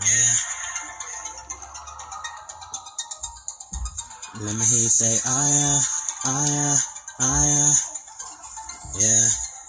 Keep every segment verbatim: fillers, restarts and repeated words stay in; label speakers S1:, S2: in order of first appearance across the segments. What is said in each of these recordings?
S1: Yeah. Let me hear you say, oh yeah, oh yeah, oh yeah, yeah.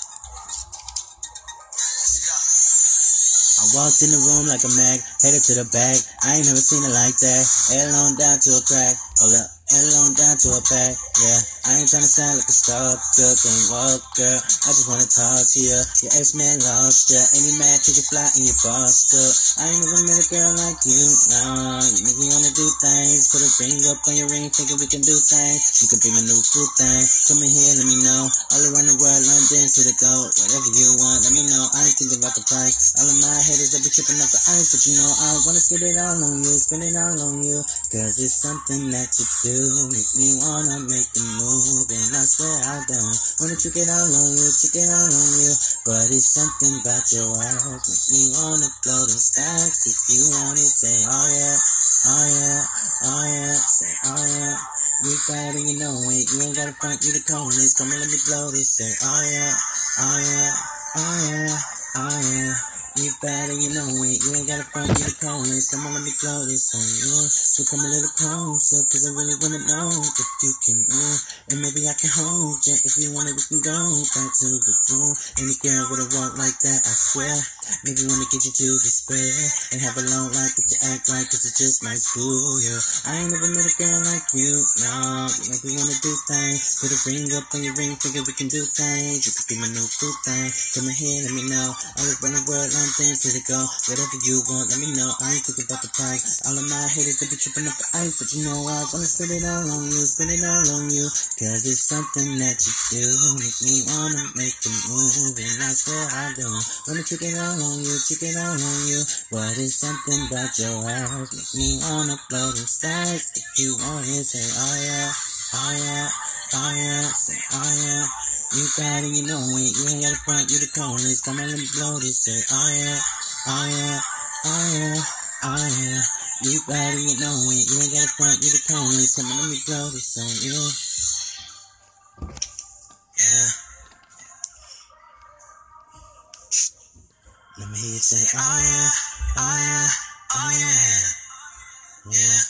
S1: I walked in the room like a mag, headed to the back. I ain't never seen it like that. Head on down to a crack. Hold up, head on down to a pack. Yeah, I ain't tryna sound like a stalker, can't walk, girl. I just wanna talk to you. Your ex-man lost ya. Any man take a fly and you bossed up. I ain't never met a girl like you, no. You make me wanna do things. Put a ring up on your ring, thinking we can do things. You can be my new cool thing. Come in here, let me know. All around the world, London to the go. Whatever you want, let me know. I ain't thinking about the price. All of my haters, they be tripping off the ice. But you know, I wanna spit it all on you, spin it all on you. Cause it's something that you do. Make me wanna make a move. And I swear I don't wanna trick it all on you, trick it all on you. But it's something about your ass. Make me wanna blow the stacks. If you want it, say oh yeah, oh yeah, oh yeah. Say oh yeah. You bad and you know it. You ain't gotta front, you the coldest. Come on, let me blow this. Say oh yeah, oh yeah, oh yeah, oh yeah. You bad and you know it. You ain't gotta front, you the coldest. Come on, let me blow this on you. So come a little closer, cause I really wanna know if you can move. And maybe I can hold you. If you want it, we can go back to the room. Any girl with a walk like that, I swear. Maybe wanna get you to the square. And have a long life that you act right, cause it just might fool you. I ain't never met a girl like you, no. You make me wanna do things. Put a ring up on your ring, figure we can do things. You could be my new cool thing. Come in here, let me know. All around the world, London to the go. Whatever you want, let me know. I ain't thinking about the price. All of my haters, they be tripping up the ice. But you know I wanna spin it all on you, spin it all on you. Cause it's something that you do. Make me wanna make a move. And I swear I don't wanna trick it all on you, trick it all on you. But it's something about your ass. Make me wanna blow the stacks. If you want it, say oh yeah, oh yeah, oh yeah. Say oh yeah. You bad and you know it. You ain't gotta front, you the coldest. Come on, let me blow this. Say oh yeah, oh yeah, oh yeah, oh yeah. You bad and you know it. You ain't gotta front, you the coldest. Come on, let me blow this on you. Yeah. Let me hear you say oh yeah, oh yeah, oh yeah. Yeah.